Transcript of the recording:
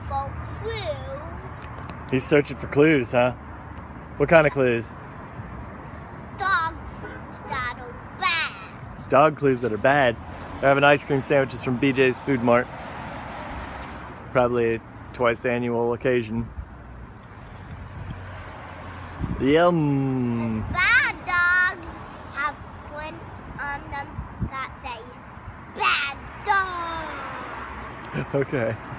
for clues. He's searching for clues, huh? What kind of clues? Dog clues that are bad. Dog clues that are bad. They're having ice cream sandwiches from BJ's Food Mart. Probably a twice annual occasion. Yum. Bad dogs have prints on them that say bad dog. Okay.